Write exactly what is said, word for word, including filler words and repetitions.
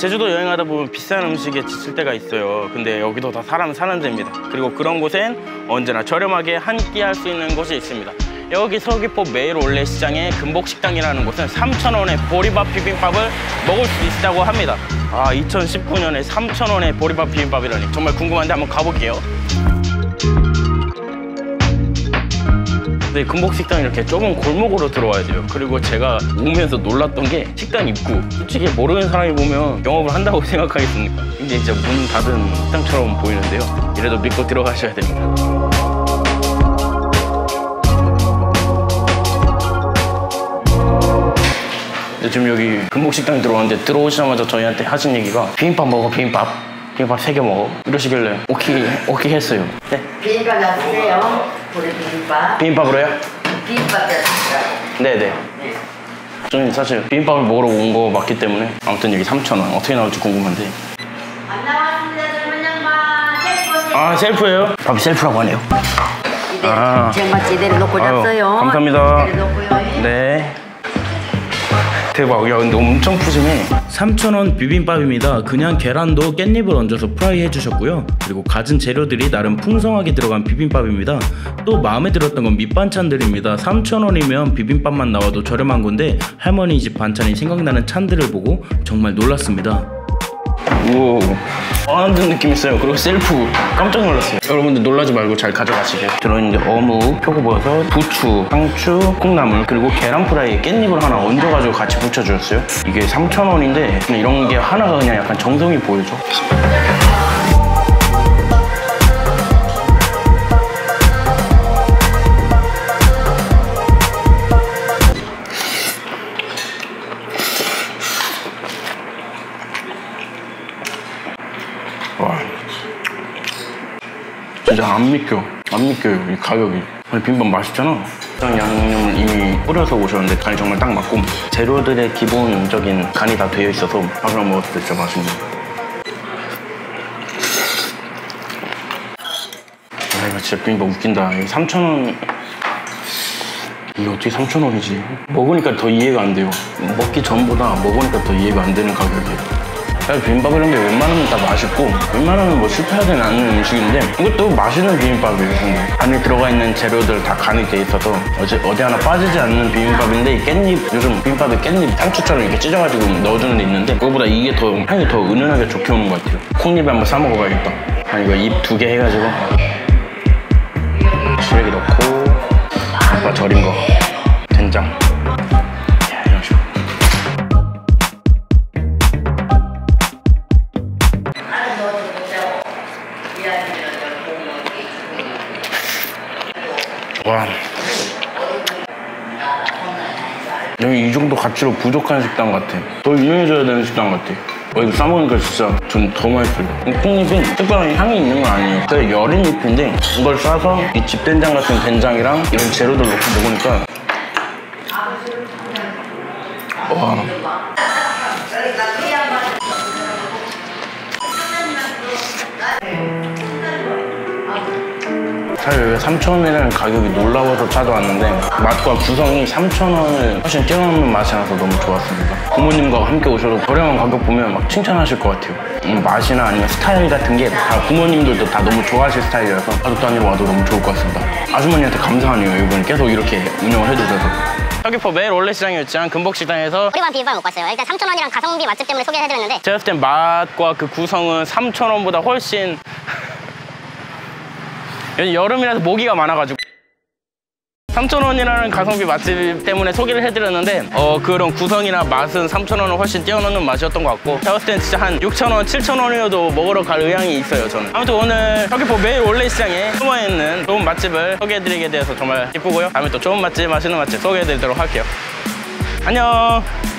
제주도 여행하다 보면 비싼 음식에 지칠 때가 있어요. 근데 여기도 다 사람 사는 데입니다. 그리고 그런 곳엔 언제나 저렴하게 한 끼 할 수 있는 곳이 있습니다. 여기 서귀포 매일 올레 시장의 금복식당이라는 곳은 삼천 원의 보리밥 비빔밥을 먹을 수 있다고 합니다. 아, 이천십구 년에 삼천 원의 보리밥 비빔밥이라니 정말 궁금한데 한번 가볼게요. 네, 금복식당 이렇게 좁은 골목으로 들어와야 돼요. 그리고 제가 오면서 놀랐던 게 식당 입구. 솔직히 모르는 사람이 보면 영업을 한다고 생각하겠습니까? 근데 진짜 문 닫은 식당처럼 보이는데요. 이래도 믿고 들어가셔야 됩니다. 지금 여기 금복식당 들어왔는데 들어오시자마자 저희한테 하신 얘기가 비빔밥 먹어, 비빔밥. 비빔밥 세 개 먹어. 이러시길래 오케이, 오케이 했어요. 네. 비빔밥 놔주세요. 우리 비빔밥. 비빔밥으로요? 비빔밥 놔주세요. 네네. 네. 저는 사실 비빔밥을 먹으러 온 거 맞기 때문에 아무튼 여기 삼천 원 어떻게 나올지 궁금한데. 안 나왔습니다. 젊은 양반. 셀프. 아, 셀프예요? 밥이 셀프라고 하네요. 이대로 아. 정말 제대로 놓고 잤어요. 감사합니다. 제대로 놓고요. 네. 대박. 야, 근데 엄청 푸짐해. 삼천 원 비빔밥입니다. 그냥 계란도 깻잎을 얹어서 프라이 해주셨고요. 그리고 갖은 재료들이 나름 풍성하게 들어간 비빔밥입니다. 또 마음에 들었던 건 밑반찬들입니다. 삼천 원이면 비빔밥만 나와도 저렴한 건데 할머니 집 반찬이 생각나는 찬들을 보고 정말 놀랐습니다. 우와, 완전 느낌 있어요. 그리고 셀프 깜짝 놀랐어요. 여러분들 놀라지 말고 잘 가져가시게. 들어있는데 어묵, 표고버섯, 부추, 상추, 콩나물, 그리고 계란 프라이에 깻잎을 하나 얹어가지고 같이 부쳐주셨어요. 이게 삼천 원인데 그냥 이런 게 하나가 그냥 약간 정성이 보여줘. 와, 진짜 안 믿겨. 안 믿겨요, 이 가격이. 아니, 비빔밥 맛있잖아. 양념을 이미 뿌려서 오셨는데 간이 정말 딱 맞고 재료들의 기본적인 간이 다 되어 있어서 밥이랑 먹었을 때 진짜 맛있네요. 아, 이거 진짜 비빔밥 웃긴다. 삼천 원... 이게 어떻게 삼천 원이지? 먹으니까 더 이해가 안 돼요. 먹기 전보다 먹으니까 더 이해가 안 되는 가격이에요. 사실 비빔밥 이런 게 웬만하면 다 맛있고 웬만하면 뭐 실패하지 않는 음식인데 이것도 맛있는 비빔밥이에요. 근데 안에 들어가 있는 재료들 다 간이 돼 있어서 어디, 어디 하나 빠지지 않는 비빔밥인데 이 깻잎, 요즘 비빔밥에 깻잎 상추처럼 이렇게 찢어가지고 넣어주는 데 있는데 그거보다 이게 더 향이 더 은은하게 좋게 오는 것 같아요. 콩잎에 한번 싸 먹어봐야겠다. 아니 이거 잎 두 개 해가지고 시래기 넣고 아까 절인 거 된장 이런 식으로. 와, 여기 이 정도 가치로 부족한 식당 같아. 더 유명해져야 되는 식당 같아. 어, 이거 싸먹으니까 진짜 전 더 맛있어요. 콩잎은 특별한 향이 있는 건 아니에요. 되게 여린 잎인데 이걸 싸서 이 집된장 같은 된장이랑 이런 재료들 넣고 먹으니까 와. 사실 삼천 원이라는 가격이 놀라워서 찾아왔는데 맛과 구성이 삼천 원을 훨씬 뛰어넘는 맛이 나서 너무 좋았습니다. 부모님과 함께 오셔도 저렴한 가격 보면 막 칭찬하실 것 같아요. 음, 맛이나 아니면 스타일 같은 게 다 부모님들도 다 너무 좋아하실 스타일이라서 가족 단위로 와도 너무 좋을 것 같습니다. 아주머니한테 감사하네요. 이분 계속 이렇게 운영을 해주셔서. 서귀포 매일 올레 시장이었지만 금복식당에서 보리밥 비빔밥 먹고 왔어요. 일단 삼천 원이랑 가성비 맛집 때문에 소개를 해드렸는데 제가 봤을 땐 맛과 그 구성은 삼천 원보다 훨씬 여름이라서 모기가 많아가지고 삼천 원이라는 가성비 맛집 때문에 소개를 해드렸는데 어 그런 구성이나 맛은 삼천 원을 훨씬 뛰어넘는 맛이었던 것 같고 제가 봤을 땐 진짜 한 육천 원, 칠천 원이어도 먹으러 갈 의향이 있어요. 저는 아무튼 오늘 서귀포 매일 올레 시장에 숨어있는 좋은 맛집을 소개해드리게 되어서 정말 기쁘고요. 다음에 또 좋은 맛집, 맛있는 맛집 소개해드리도록 할게요. 안녕.